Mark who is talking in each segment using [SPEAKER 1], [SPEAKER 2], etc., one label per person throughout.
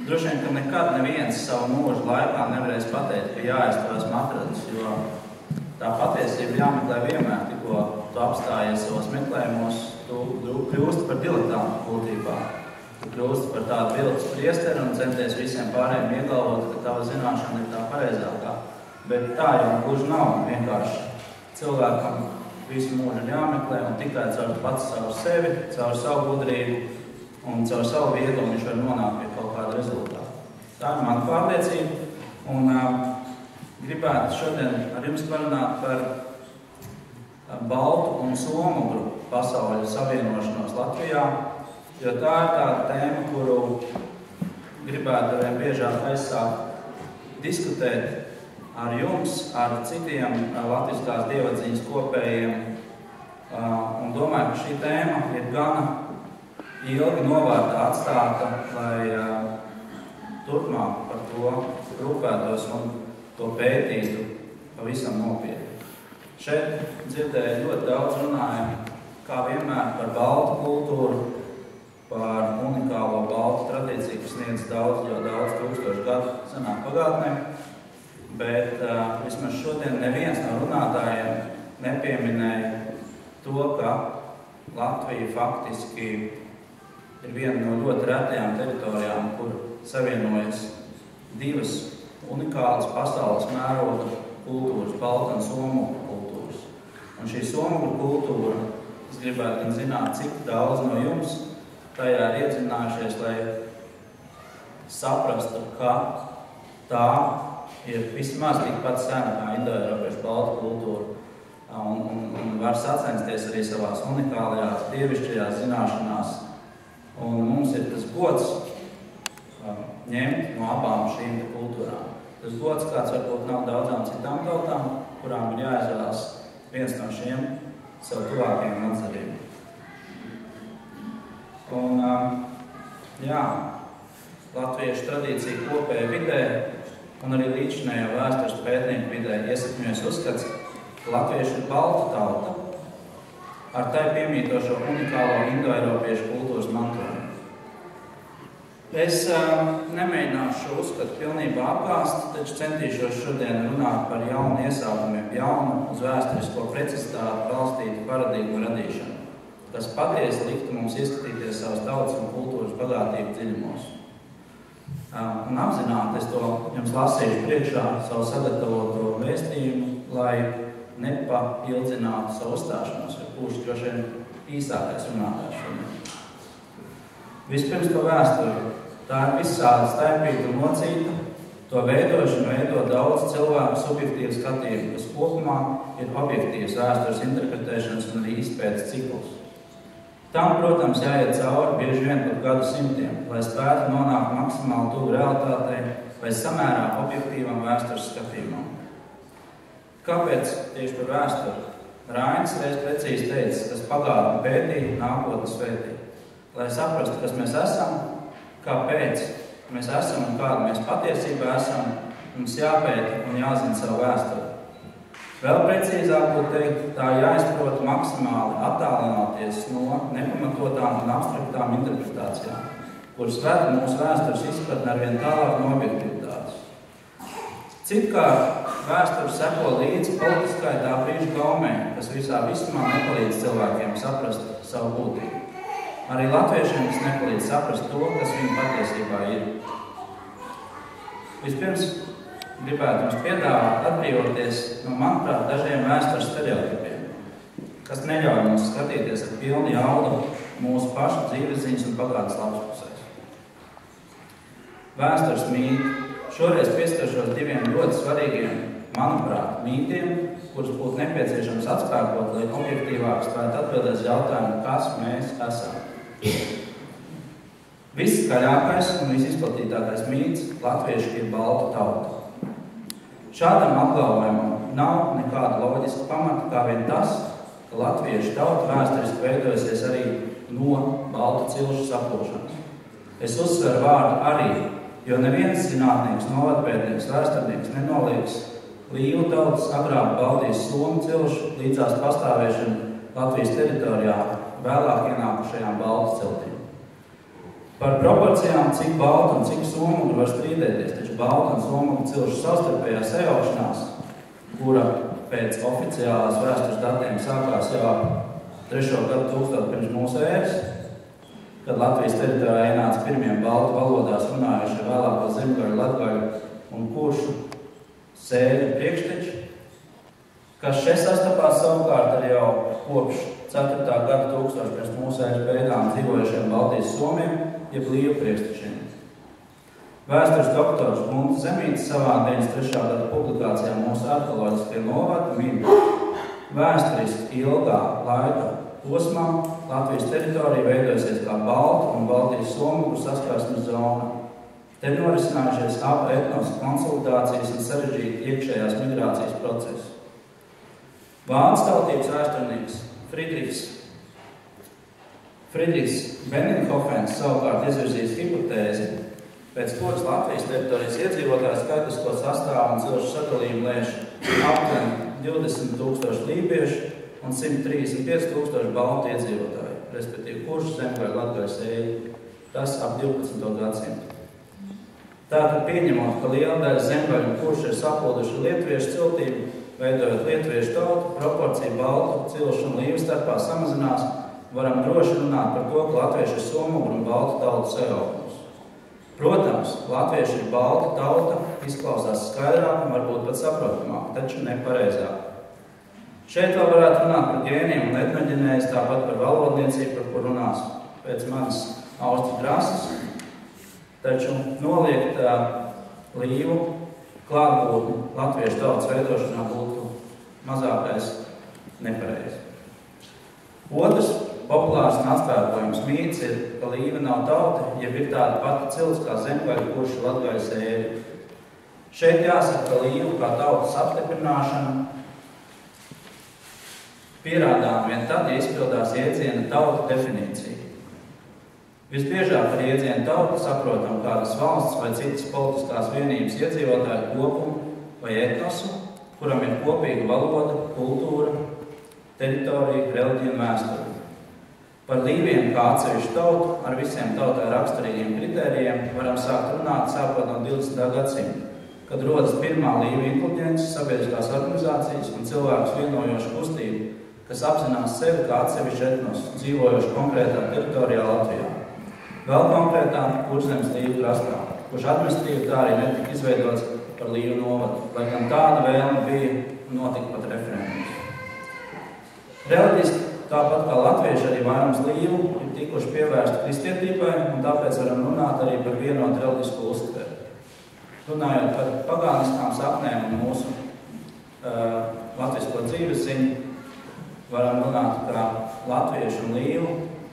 [SPEAKER 1] Droši vien, ka nekad neviens savu mūžu laikā nevarēs pateikt, ka jā, es to esmu atradis, jo tā patiesība jāmeklē vienmēr, tikko tu apstājies savos meklējumos, tu kļūsti par diletantu būtībā. Tu kļūsti par tādu viltus priesteri un centies visiem pārējiem iegalvot, ka tava zināšana ir tā pareizākā. Bet tā jau gluži nav vienkārši. Cilvēkam visu mūžu ir jāmeklē un tikai caur pats savu sevi, caur savu gudrību un caur savu viedumu viņš var nonākt pie kaut kāda rezultāta. Tā ir mana pārliecība un gribētu šodien ar jums parunāt par baltu un somu pasaules savienošanos Latvijā, jo tā ir tāda tēma, kuru gribētu arvien biežāk aizsākt diskutēt ar jums, ar citiem latviskās dievadziņas kopējiem. Un domāju, ka šī tēma ir gana ilgi novārtā atstāta, lai turpmāk par to rūpētos un to pētītu pavisam nopietni. Šeit dzirdēju ļoti daudz runājumu, kā vienmēr par baltu kultūru, par unikālo baltu tradīciju, kas sniedz daudz tūkstošu gadu senā pagātnē, bet vismaz šodien neviens no runātājiem nepieminēja to, ka Latvija faktiski ir viena no ļoti retajām teritorijām, kur savienojas divas unikālas pasaules mēroga kultūras, balta un somu kultūras. Un šī somu kultūra, es gribētu gan zināt, cik daudz no jums tajā ir iedzinājušies, lai saprastu, ka tā ir vismaz tikpat sena kā indoeiropiešu balta kultūra un var sacensties arī savās unikālajās, dievišķajās zināšanās. Un mums ir tas gods ņemt no abām šīm kultūrām. Tas gods, kāds varbūt nav daudzām citām tautām, kurām ir jāizvēlas viens no šiem savu tuvākajiem atzariem. Un, latviešu tradīcija kopējā vidē un arī līdzinējā vēstures pētnieku vidē iesakņojas uzskats, ka latvieši ir balta tauta ar tai piemītošo unikālo indoeiropiešu kultūras mantojumu. Es nemēģināšu šo uzskatu pilnībā apgāst, taču centīšos šodien runāt par jaunu iesākumiem, jaunu uz vēsturisko precizitāti balstītu paradigmu radīšanu, kas patiesi liktu mums ieskatīties savas tautas un kultūras bagātību dziļumos. Un apzināti es to jums lasīšu priekšā savu sagatavoto vēstījumu, lai nepaildzinātu savu uzstāšanos, jo būšu droši vien īsākais runātājs šodien. Vispirms par vēsturi. Tā ir visādi staipīta un mocīta. To veidošanu veido daudz cilvēku subjektīvu skatījumu, kas kopumā ir objektīvs vēstures interpretēšanas un arī izpētes cikls. Tam, protams, jāiet cauri bieži vien pat gadu simtiem, lai spētu nonākt maksimāli tuvu realitātei vai samērā objektīvam vēstures skatījumam. Kāpēc tieši par vēsturi? Rainis reiz precīzi teica, kas pagātni pētīja, nākotni svētīja. Lai saprastu, kas mēs esam, kāpēc mēs esam un kāda mēs patiesībā esam, mums jāpēta un jāzina savu vēsturi. Vēl precīzāk būtu teikt, tā jāizprot maksimāli attālināties no nepamatotām un abstraktām interpretācijām, kuras ved mūsu vēstures izpratni arvien tālāk no objektivitātes. Citkārt vēsture seko līdzi politiskai tā brīža gaumē, kas visā visumā nepalīdz cilvēkiem saprast savu būtību. Arī latviešiem tas nepalīdz saprast to, kas viņu patiesībā ir. Vispirms gribētu jums piedāvāt atbrīvoties no, manuprāt, dažiem vēstures stereotipiem, kas neļauj mums skatīties ar pilnu jaudu mūsu pašu dzīvesziņas un pagātnes labas pusēs. Vēstures mīti. Šoreiz pieskaršos diviem ļoti svarīgiem, manuprāt, mītiem, kurus būtu nepieciešams atspēkot, lai objektīvāk spētu atbildēt jautājumu, kas mēs esam. Viskaļākais un visizplatītākais mīts – latvieši ir balta tauta. Šādam apgalvojumam nav nekāda loģiska pamata, kā vien tas, ka latviešu tauta vēsturiski veidojusies arī no baltu cilšu saplūšanas. Es uzsveru vārdu arī, jo neviens zinātnieks, novadpētnieks, vēsturnieks nenoliedz līvu tautas agrāk baudījis somu cilšu līdzās pastāvēšanu Latvijas teritorijā vēlāk ienākušajām baltu ciltīm. Par proporcijām, cik balta un cik somuga var strīdēties, taču balta un somuga cilšu savstarpējā sajaukšanās, kura pēc oficiālās vēstures datiem sākās jau 3. gadu tūkstošu pirms mūsu ēras, kad Latvijas teritorijā ienāca pirmie baltu valodās runājušie vēlāko zemgaļu, latgaļu un kuršu sēļu priekšteči, kas šeit sastapās savukārt ar jau kopš 4. gada tūkstošu pirms mūsu ēras beigām dzīvojušiem Baltijas somiem, jeb līvu priekštečiem. Vēstures doktors Gunts Zemītis savā 93. gada publikācijā mūsu arheoloģiskie novadi min vēsturiski ilgā laika posmā Latvijas teritorija veidojusies kā Baltu un Baltijas somugu saskarsmes zona. Te norisinājušies abu etnosu konsolidācijas un sarežģīti iekšējās migrācijas procesi. Vācu tautības vēsturnieks Friedrichs Benninghofens savukārt izvirzījis hipotēzi, pēc kuras Latvijas teritorijas iedzīvotāju skaitlisko sastāvu un cilšu sadalījumu lēš aptuveni 20,000 lībiešu un 135,000 baltu iedzīvotāju, respektīvi kuršu, zemgaļu, latgaļu, sēļu, tas ap 12. gadsimtu. Tātad pieņemot, ka liela daļa zemgaļu un kuršu ir sapulduši lietuviešu ciltību, veidojot lietuviešu tautu, proporcija baltu, cilšu un līvu starpā samazinās, varam droši runāt par to, ka latvieši ir somugu un baltu tautu sajaukums. Protams, latvieši ir balta tauta, izklausās skaidrāk un varbūt pat saprotamāk, taču nepareizāk. Šeit vēl varētu runāt par gēniem un etnoģenēzi, tāpat par valodniecību, par kur runās pēc manas Austru Drasas, taču noliegt līvu klātbūtni latviešu tautas veidošanā būtu mazākais nepareizi. Otrs populārs un atspēkojums mīts ir, ka līva nav tauta, jeb ir tāda pati cilts kā zemgaļu, kuršu, latgaļu, sēļu. Šeit jāsaka, ka līvu kā tautas apstiprināšana pierādām vien tad, ja izpildās jēdziena tauta definīcija. Visbiežāk par jēdzienu tautu saprotam kādas valsts vai citas politiskās vienības iedzīvotāju kopumu vai etnosu, kuram ir kopīga valoda, kultūra, teritorija, reliģija un vēsture. Par līviem kā atsevišķu tautu ar visiem tautai raksturīgiem kritērijiem varam sākt runāt sākot no 20. gadsimta, kad rodas pirmā līvu inteliģences, sabiedriskās organizācijas un cilvēkus vienojoša kustība, kas apzinās sevi kā atsevišķu etnosu, dzīvojošu konkrētā teritorijā Latvijā. Vēl konkrētāk Kurzemes līvu krastā, kurš administratīvi tā arī netika izveidots par līvu novadu, lai gan tāda vēlme bija un notika pat referendums. Reliģiski, tāpat kā latvieši, arī vairums līvu ir tikuši pievērsti kristietībai, un tāpēc varam runāt arī par vienotu reliģisku uztveri. Runājot par pagāniskām saknēm un mūsu latvisko dzīvesziņu, varam runāt, ka latviešu un līvu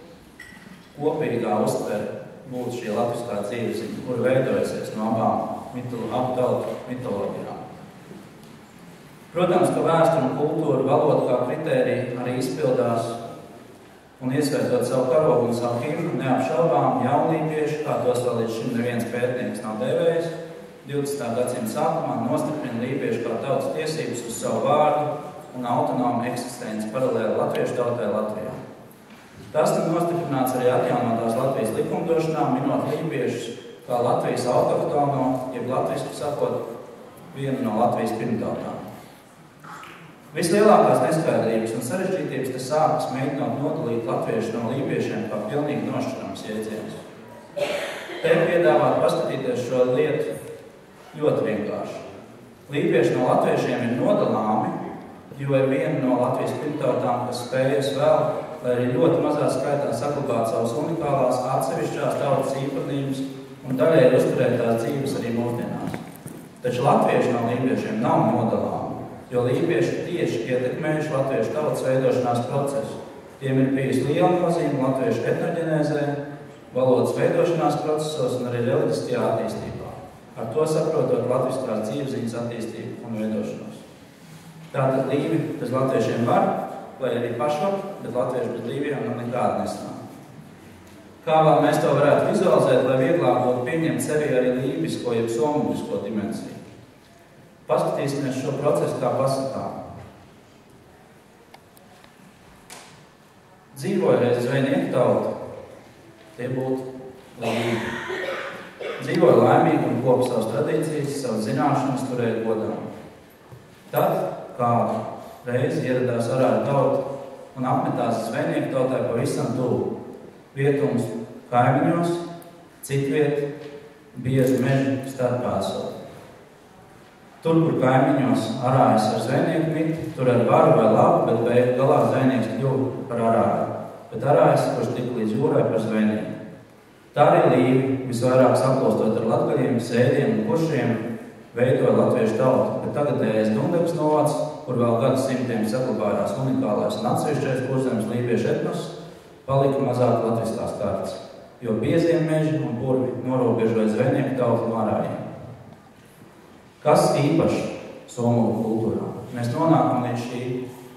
[SPEAKER 1] kopīgā uztvere būtu šī latviskā dzīvesziņa, kur veidojusies no abu tautu mitoloģijām. Protams, ka vēsture un kultūra valoda kā kritērija arī izpildās un iesveitot savu karogu un savu himnu, neapšaubām jaunlībieši, kā tos vēl līdz šim neviens pētnieks nav devējis, 20. gadsimta sākumā nostiprina lībiešu kā tautas tiesības uz savu vārdu un autonomu eksistenci paralēli latviešu tautai Latvijā. Tas ir nostiprināts arī atjaunotās Latvijas likumdošanā, minot lībiešus kā Latvijas autohtono, jeb latviski sakot, vienu no Latvijas pirmtautām. Vislielākās neskaidrības un sarežģītības te sākas mēģinot nodalīt latviešu no lībiešiem kā pilnīgi nošķirams jēdziens. Te piedāvāt paskatīties šo lietu ļoti vienkārši. Lībieši no latviešiem ir nodalāmi, jo ir viena no Latvijas pirmtautām, kas spējas vēl, lai arī ļoti mazā skaitā saglabāt savas unikālās atsevišķās tautas īpatnības un daļai uzturēt tās dzīves arī mūsdienās. Taču latvieši no lībiešiem nav nodalāmi, jo lībieši tieši ietekmējuši latviešu tautas veidošanās procesu. Tiem ir bijusi liela nozīme latviešu etnoģenēzē, valodas veidošanās procesos un arī reliģiskajā attīstībā. Ar to saprotot latviskās dzīvesziņas attīstību un veidošanos. Tātad līvi bez latviešiem var, vai arī pašvar, bet latvieši bez līviem nekāda nesanāk. Kā vēl mēs to varētu vizualizēt, lai vieglāk būtu pieņemt sevi arī lībisko, jeb somugisko dimensiju? Paskatīsimies šo procesu kā pasakām. Dzīvoja reiz zvejnieku tauta, tie būtu līdzi. Dzīvoja laimīgi un kopa savas tradīcijas, savas zināšanas turēja godā. Tad, kādu reizi ieradās arāļu tauta un apmetās zvejnieku tautai pavisam tuvu. Vietums kaimiņos, citviet, biezu mežu starpā esot. Tur, kur kaimiņos arājas ar zvejnieku miti, tur ar varu vai labu, bet beigu galā zvejnieks kļuva par arāju. Bet arājas, kurš tika līdz jūrai par zvejnieku. Tā arī līvi, visvairāk saplostot ar latgaļiem, sēdiem un kuršiem, veidoja latviešu tautu, bet tagadējais Dundagas novads, kur vēl gadsimtiem saglabājās unikālais un atsevišķais Kurzemes lībiešu etnos, palika mazāk latviskās kārtas, jo biezie meži un purvi norobežoja zvejnieku tautu no arājiem. Kas īpaši somu kultūrā? Mēs nonākam līdz šī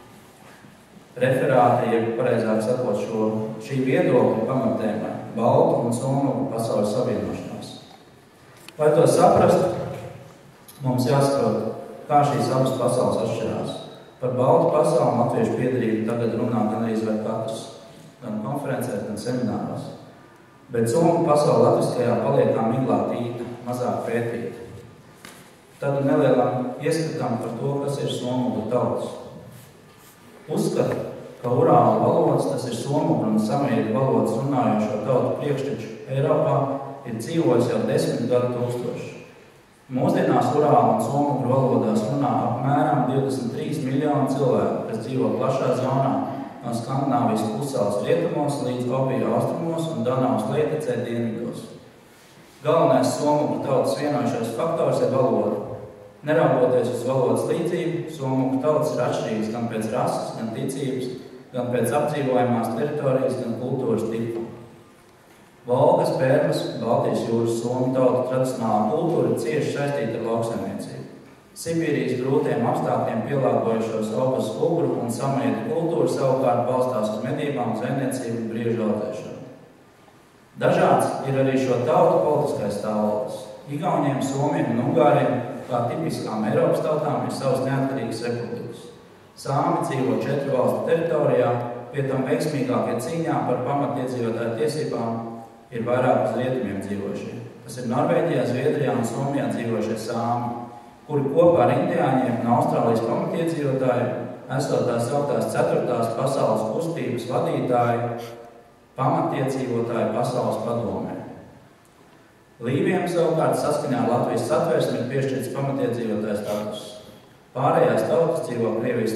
[SPEAKER 1] referāta, jeb pareizāk sakot šī viedokļa pamatēmai – baltu un somu pasaules savienošanās. Lai to saprastu, mums jāsaprot, kā šīs abas pasaules atšķirās. Par baltu pasauli latviešu piedarību tagad runā gan arī vai katrs, gan konferencēs, gan semināros. Bet somu pasauli latviskajā paliek kā miglā tīta, mazāk pētīta. Tad nelielam ieskatam par to, kas ir somu tautas. Uzskat, ka urāla valodas, tas ir somu un samieļu valodas runājošo tautu priekšteču Eiropā, ir dzīvojis jau 10 gadu tūkstoši. Mūsdienās urāla un somu valodās runā apmēram 23 miljoni cilvēku, kas dzīvo plašā zonā no Skandināvijas pussalas rietumos līdz Obija austrumos un Danavas lietecē dienvidos. Galvenais somu tautas vienojušais faktors ir valoda. Neraugoties uz valodas līdzību, somu tautas ir atšķirīgas gan pēc rases, gan ticības, gan pēc apdzīvojamās teritorijas, gan kultūras tipu. Volgas, Pērmas, Baltijas jūras somu tauta tradicionālā kultūra ir cieši saistīta ar lauksaimniecību. Sibīrijas grūtiem apstākļiem pielāgojušos augas ugru un samietu kultūra savukārt balstās uz medībām, zvejniecību un briežu audzēšanu. Dažāds ir arī šo tautu politiskais stāvoklis. Igauniem, somiem un ungāriem, kā tipiskām Eiropas tautām, ir savas neatkarīgas republikas. Sāmi dzīvo 4 valstu teritorijā, pie tam veiksmīgākie cīņā par pamatiedzīvotāju tiesībām ir vairāk uz rietumiem dzīvošie. Tas ir Norvēģijā, Zviedrijā un Somijā dzīvošie sāmi, kuri kopā ar indiāņiem un Austrālijas pamatiedzīvotājiem esot tās sauktās 4. pasaules kustības vadītāji pamatiedzīvotāju pasaules padomē. Līviem savukārt saskaņā ar Latvijas satversmi ir piešķirts pamatiedzīvotāju status. Pārējās tautas dzīvo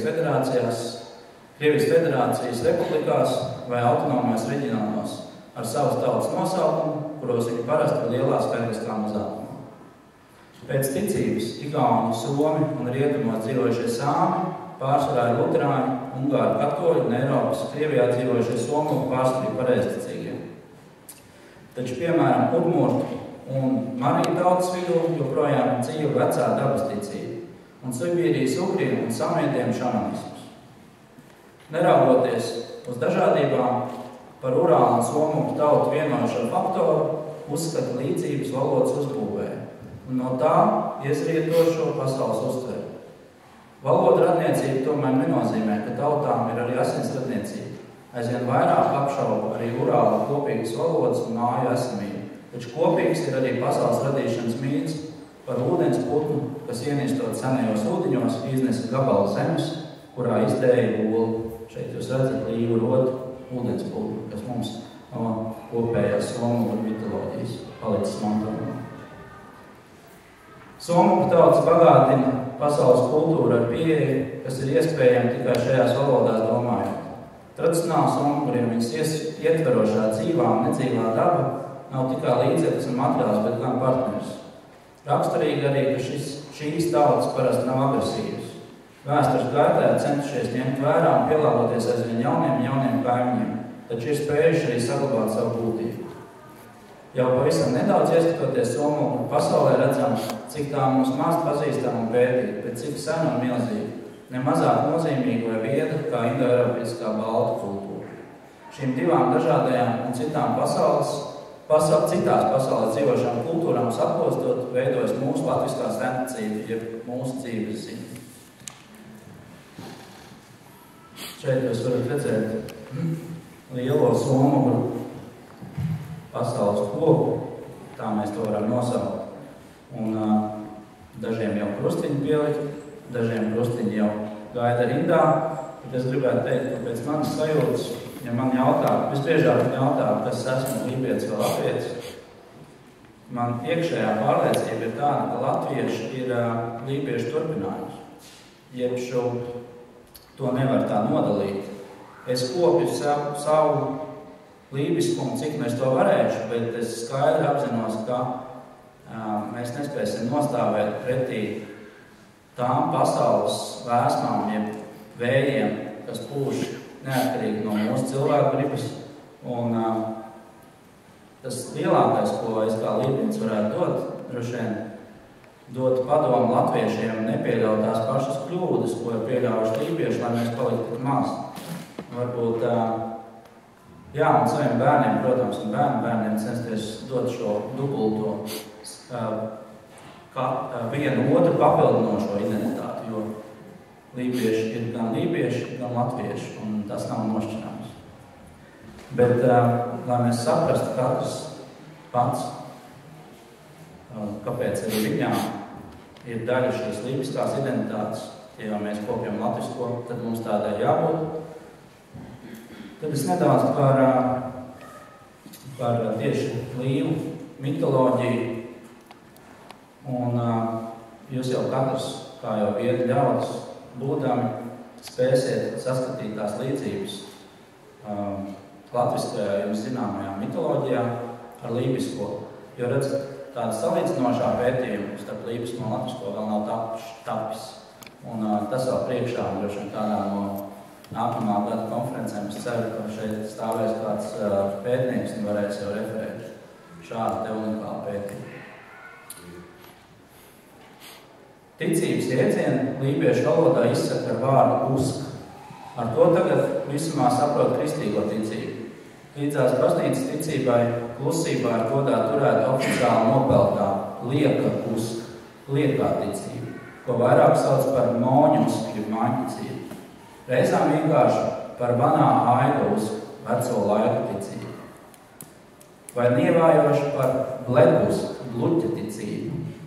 [SPEAKER 1] Krievijas federācijas republikās vai autonomajos reģionos ar savas tautas nosaukumu, kuros viņi parasti ir lielā skaitliskā mazākumā. Pēc ticības igauņi, somi un rietumos dzīvojušie sāmi pārsvarā ir luterāņi, ungāri katoļi un Eiropas Krievijā dzīvojušie somi pārsvarā ir pareizticīgie. Taču, piemēram, udmurtu un mariju tautas vidū joprojām dzīvo vecā dabas ticība un Sibīrijas ugriem un samietiem šamanismus. Neraugoties uz dažādībām, par urālu un somu tautu vienojušo faktoru uzskata līdzības valodas uzbūvē un no tā iezrietošo pasaules uztveri. Valoda radniecība tomēr nenozīmē, ka tautām ir arī asins radniecība. Aizvien vairāk apšauba arī urāla kopīgas valodas un māju esamību, taču kopīgs ir arī pasaules radīšanas mīts par ūdens putnu, kas ienīstot senajos ūdeņos iznesa gabalu zemes, kurā izdēja olu. Šeit jūs redzat līvu rodu ūdens putnu, kas mums no kopējās somu mitoloģijas palicis mantojumā. Somu tautas bagātina pasaules kultūru ar pieeju, kas ir iespējama tikai šajās valodās domājot. Tradicionāli somu, kuriem viņas ietverošā dzīvā un nedzīvā daba, nav tikai līdzeklis un materiāls, bet gan partners. Raksturīgi arī, ka šīs tautas parasti nav agresīvas. Vēstures gaitā centušies ņemt vērā un pielāgoties aizvien jauniem kaimiņiem, taču ir spējuši arī saglabāt savu būtību. Jau pavisam nedaudz ieskatoties somu pasaulē redzam, cik tā mums maz pazīstam un pētīt, bet cik sen un milzīgi, nemazāk nozīmīgi vai vieda kā indoeiropiskā baltu kultūra. Šīm divām dažādajām un citām citās pasaulē dzīvošām kultūrām sapostot, veidojas mūsu latviskā senticība, jeb mūsu dzīves ziņa. Šeit jūs varat redzēt lielo somu pasaules koku, tā mēs to varam nosaukt. Un dažiem jau krustiņi pielikt, dažiem krustiņi jau gaida rindā. Bet es gribētu teikt, ka pēc manas sajūtas, ja man jautā, visbiežāk jautā, kas esmu lībietis vai latvietis, man iekšējā pārliecība ir tāda, ka latvieši ir lībiešu turpinājums. Jeb to nevar tā nodalīt. Es kopju savu lībiskumu, cik mēs to varēšu, bet es skaidri apzinos, ka mēs nespēsim nostāvēt pretī tām pasaules vēsmām, jeb vējiem, kas pūš neatkarīgi no mūsu cilvēku gribas. Un tas lielākais, ko es kā lībietis varētu dot, droši vien dot padomu latviešiem nepieļaut tās pašas kļūdas, ko ir pieļaujuši lībieši, lai mēs paliktu tik maz. Varbūt, un saviem bērniem, protams, un bērniem censties dot šo dubulto, vienu otru papildinošo identitāti, jo lībieši ir gan lībieši, gan latvieši, un tas nav nošķirāms. Bet, lai mēs saprastu katrs pats, kāpēc arī viņām ir daļa šīs lībiskās identitātes, ja mēs kopjam latvisko, tad mums tādai jābūt. Tad es nedaudz par tieši līvu mitoloģiju, un jūs jau katrs, kā jau viedi ļaudis, būdami spēsiet saskatīt tās līdzības latviskajā jums zināmajā mitoloģijā ar lībisko. Jo redzat, tāda salīdzinošā pētījuma starp lībisko un latvisko vēl nav tapis. Un tas vēl priekšā, droši vien kādā no nākamā gada konferencēm, es ceru, ka šeit stāvēs kāds pētnieks un varēs jau referēt šādu te unikālu pētījumu. Ticības jēdzienu lībiešu valodā izsaka ar vārdu usk. Ar to tagad visumā saprot kristīgo ticību. Līdzās baznīcas ticībai klusībā ir godā turēta oficiāli nopeltā lieka usk, liekā ticība, ko vairāk sauc par moņu usk, jeb māņticību. Reizām vienkārši par banā aidu usk, veco laiku ticību. Vai nievājoši par blegusk, gluķa ticību.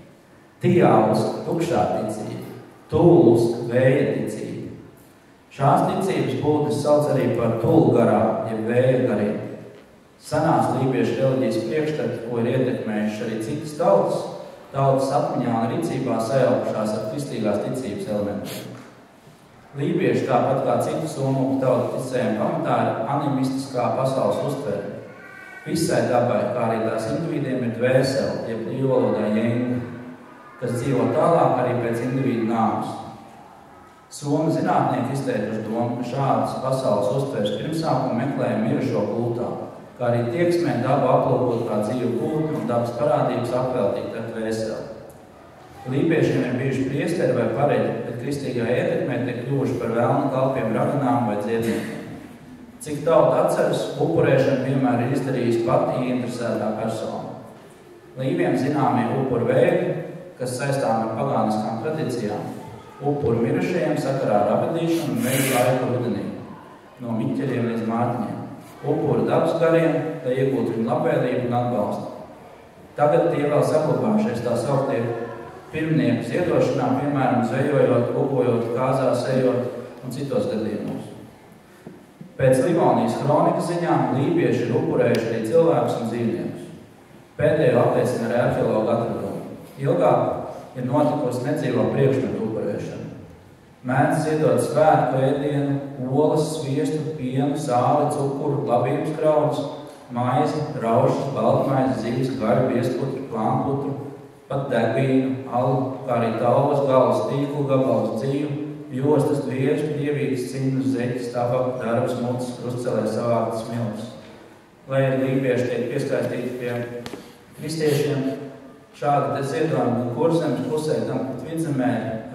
[SPEAKER 1] Tijālusk, tukšā ticība, tūlusk, vēja ticība. Šās ticības būtnes sauc arī par tulgarā, jeb vēja gariem. Senās lībiešu reliģijas priekšstati, ko ir ietekmējuši arī citas tautas atmiņā un rīcībā sajaukušās ar kristīgās ticības elementiem. Lībieši, tāpat kā citu somu tautu ticējiem pamatā, ir animistiskā pasaules uztvere. Visai dabai, kā arī tās individiem, ir dvēsele, jeb līvu valodā jenga, kas dzīvo tālāk arī pēc individu nāves. Somu zinātnieki izteikuši domu, ka šādas pasaules uztveres pirmsākumu meklējumi mirušo kultā, kā arī tieksmē dabu aplūkot kā dzīvu kultu un dabas parādības apveltīt ar dvēseli. Lībiešiem ir bijuši priesteri vai pareļi, bet kristīgā ietekmē tiek kļuvuši par velnu kalpiem raganām vai dziedniekiem. Cik tauta atceras, upurēšana vienmēr ir izdarījusi pati ieinteresētā persona. Lībiem zināmie upuru veidi, kas saistām ar pagāniskām tradīcijām, upuru mirušajiem sakarā ar abedīšanu un veļu laiku rudenī, no miķeļiem līdz mārtiņiem, upuru dabas gariem, lai iegūtu viņu labvēlību un atbalstu. Tagad tie vēl saglabājušies tā sauktie pirmnieku ziedošanā, piemēram, zvejojot, upojot, kāzās ejot un citos gadījumos. Pēc Livonijas kronikas ziņām lībieši ir upurējuši arī cilvēkus un dzīvniekus. Pēdējo apliecina arī arheologu atradumi. Ilgāk ir notikusi nedzīvo priekšmetu upurēšana. Mēdz ziedot svētku ēdienu, olas, sviestu, pienu, sāli, cukuru, labības graudus, maizi, raušas, baltmaizi, zivis, gaļu, biezputru, plānputru, pat degvīnu, alu, kā arī tauvas, galvas, tīklu, gabalus, dzīvu, jostas, dviežu, dievīgas, cimdus, zeķis, tabaku, darbs, mutas, krustcelē savāktas miltus. Lai lībieši tiek pieskaistīti pie kristiešiem, šādi te ziedojumi gan Kurzemes pusē, gan pat Vidzemē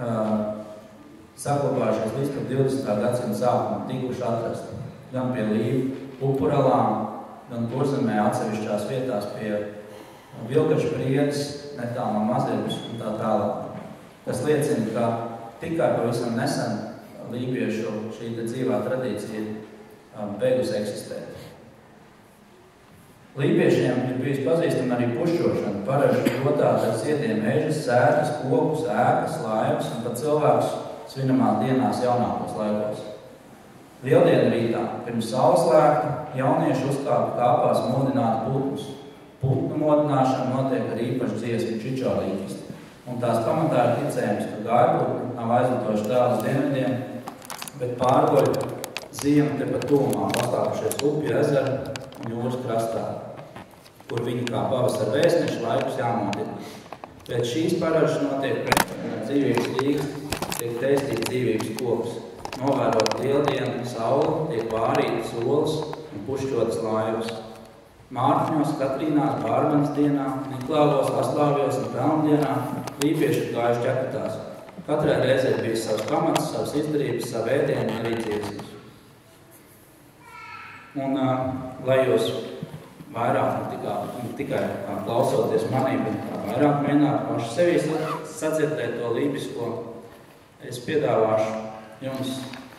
[SPEAKER 1] saglabājušies līdz pat 20. gadsimta sākumā tikuši atrasti. Gan pie lību upuralām, gan Kurzemē atsevišķās vietās pie Vilkaču priedes, netālu no Maziepas un tā tālāk. Tas liecina, ka tikai pavisam nesen lībiešu šī dzīvā tradīcija beigusi eksistēt. Lībiešiem ir bijis pazīstama arī pušķošana, paraži rotāt ar sietiem ežas, sētas, kokus, ēkas, laivas un pat cilvēkus svinamās dienās jaunākos laikos. Lieldienu rītā, pirms saules lēkta, jaunieši uzkāpa kāpās modināt putnus. Putnu modināšana notiek ar īpašu dziesmu čičolīkisti, un tās pamatā ir ticējums, ka gājputni nav aizvietojuši tēlus dienvidiem, bet pārgoļ ziemu tepat tuvumā pastāvušies upju, ezeru un jūras krastā, kur viņi kā pavasara vēstneši laikus jāmodina. Pēc šīs paražas notiek dzīvības līgas, tiek teistīts dzīvības koks. Novērot lieldienu, sauli, tiek vārītas olas un pušķotas laivas. Mārtiņos, Katrīnās, Bārmanas dienā, Niklāvos, Aslāvjos un Pelndienā lībieši ir gājuši ķekatās. Katrai reizē ir bijis savs pamats, savas izdarības, savu ēdienu un arī dziesmas. Un, lai jūs vairāk, tikai klausoties manī, bet vairāk mēģināt paši sevī sadzirdēt to lībisko, es piedāvāšu jums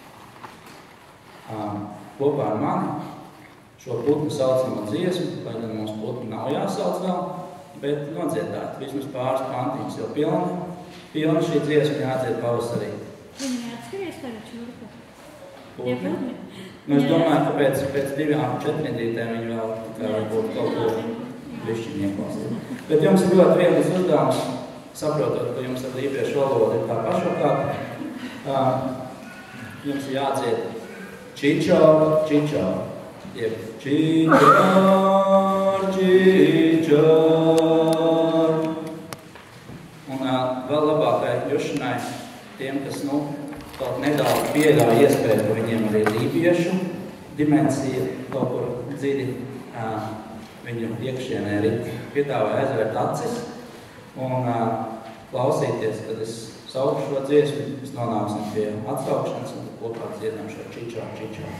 [SPEAKER 1] kopā ar mani šo putnu saucamo dziesmu, lai gan mums putnu nav jāsauc vēl, bet nodziedāt vismaz pāris pantiņas, jo pilna šī dziesma jādzied pavasarī.
[SPEAKER 2] Viņi neatskaries tagad šurpu?
[SPEAKER 1] Putni? Es domāju, ka pēc 2-4 nedītēm viņi vēl varbūt kaut ko višķiņiekos. Bet jums ir ļoti viegls uzdevums, saprotot, ka jums ar lībiešu valodu ir tā pašvakāta. Jums ir jādzied čičor, čičor, jeb čičor, čičor. Un vēl labākai jušanai tiem, kas, kaut nedaudz pieļauj iespēju, ka viņiem arī lībiešu dimensija kaut kur dziļi viņu iekšienē arī piedāvāja aizvērt acis un klausīties, kad es sauku šo dziesmu, mēs nonāksim pie atsaukšanas un kopā dziedam šo čičor, čičor.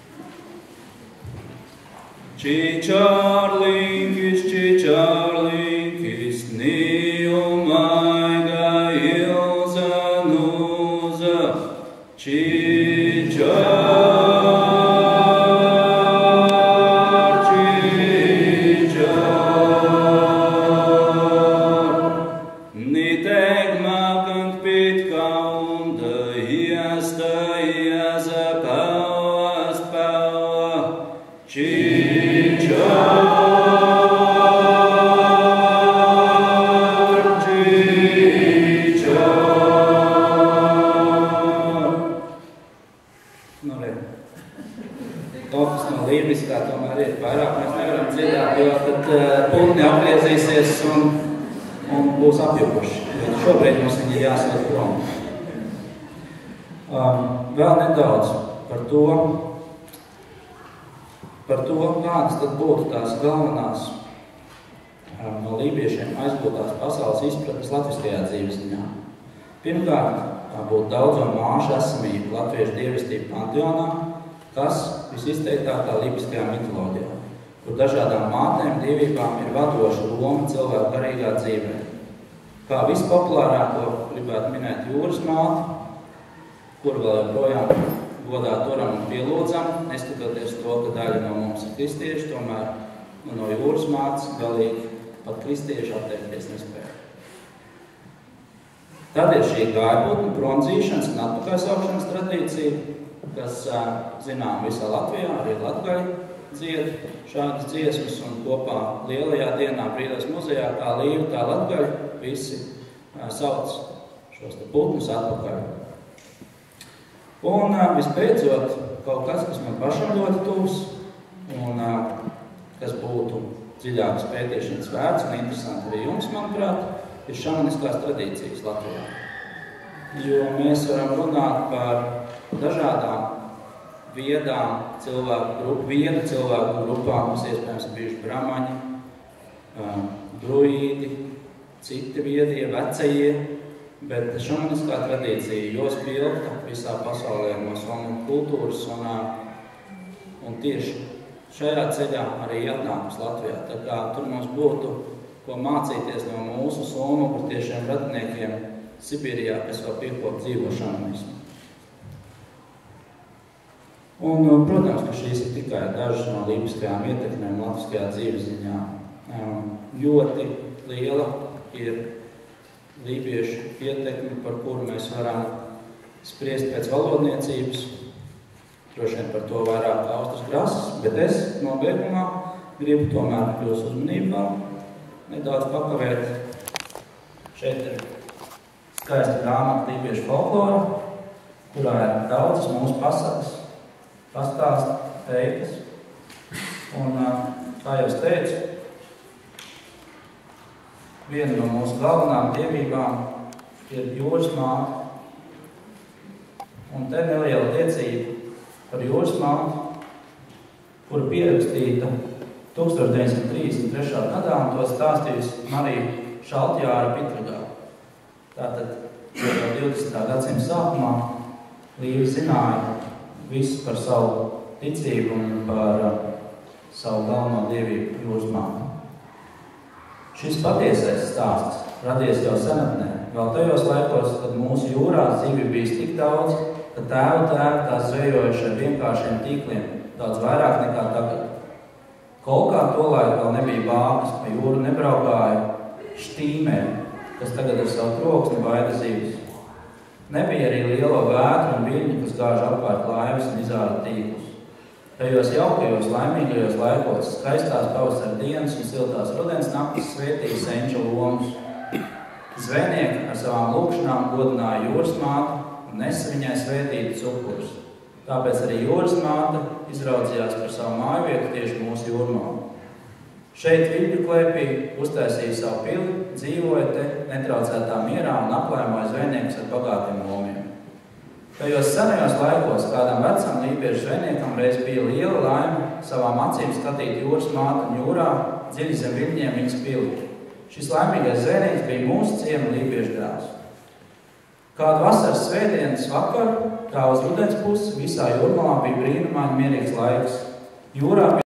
[SPEAKER 1] Čičorlinkis, nīumaiga ilza nūza, čičor. Un būs apjukuši. Šobrīd mums viņi ir jāsliet prom. Vēl nedaudz par to, kādas tad būtu tās galvenās no lībiešiem aizgūtās pasaules izpratnes latviskajā dzīves ziņā. Pirmkārt, būtu daudzo māšu esamība latviešu dievestību panteonā, kas visizteiktākā lībiskajā mitoloģijā, kur dažādām mātēm dievībām ir vadoša loma cilvēku garīgā dzīvē. Kā vispopulārāko gribētu minēt jūras māti, kur vēl joprojām godā turam un pielūdzam, neskatoties to, ka daļa no mums ir kristieši, tomēr no jūras mātes galīgi pat kristieši atteikties nespēja. Tad ir šī gājputnu promdzīšanas un atpakaļsaukšanas tradīcija, kas zinām visā Latvijā, arī latgaļi dzied šādas dziesmas, un kopā lielajā dienā Brīvības muzejā kā līvi, tā latgaļi visi sauc šos te putnus atpakaļ. Un vispēcot, kaut kas man pašam ļoti tuvs, un kas būtu dziļākas pētīšanas vērts un interesanti arī jums, manuprāt, ir šamaniskās tradīcijas Latvijā. Jo mēs varam runāt par dažādām viedu cilvēku grupām, kas iespējams ir bijuši brahmaņi, druīdi, citi viedie, vecajie, bet šamaniskā tradīcija jau spilgta visā pasaulē no somu kultūras, un tieši šajā ceļā arī atnākus Latvijā. Tā kā tur mums būtu ko mācīties no mūsu somu tiešiem radiniekiem Sibīrijā, kas vēl piekop dzīvo šamanismu. Un, protams, ka šīs ir tikai dažas no lībiskajām ietekmēm latviskajā dzīvesziņā. Ļoti liela ir lībiešu ietekme, par kuru mēs varam spriest pēc valodniecības. Droši vien par to vairāk Austras Grasas, bet es nobeigumā gribu tomēr jūs uzmanību nedaudz pakavēt. Šeit ir skaista grāmata Lībiešu folklora, kurā ir daudzas mūsu pasakas, pastāsti, teiktas. Un, kā jau es teicu, viena no mūsu galvenām dievībām ir jūras māte. Un te neliela liecība par jūras māti, kura pierakstīta 1933. gadā, un to stāstījusi Marija Šaltjāra Pitragā. Tātad, jau 20. gadsimta sākumā Līva zināja visu par savu ticību un par savu galveno dievību jūras māti. Šis patiesais stāsts radies jau senatnē, vēl tajos laikos, kad mūsu jūrās dzīvi bijis tik daudz, ka tēvu tās zvejojuši ar vienkāršiem tīkliem, daudz vairāk nekā tagad. Kolkā tolaik vēl nebija bākas, pa jūru nebraukāja štīmeri, kas tagad ar savu troksni baida zivis. Nebija arī lielo vētru un viļņu, kas gāž apkārt laivas un izāra tīklus. Tajos jaukajos, laimīgajos laikos skaistās pavasara dienas un siltās rudens naktis svētīja senču lomus. Zvejnieki ar savām lūkšanām godināja jūras māti un nesa viņai svētītas upurus. Tāpēc arī jūras māte izraudzījās par savu mājvietu tieši mūsu jūrmā. Šeit Viļņu klēpī uztaisīja savu pili, dzīvoja te netraucētā mierā un aplēmoja zvejniekus ar bagātiem lomiem. Tajos senajos laikos kādam vecam lībiešu zvejniekam reiz bija liela laime savām acīm skatīt jūras māti un jūrā dziļi zem viļņiem viņas pili. Šis laimīgais zvejnieks bija mūsu ciema lībiešu dēls. Kādu vasaras svētdienas vakaru, kā uz rudens pusi, visā jūrmalā bija brīnumaini mierīgs laiks. Jūrā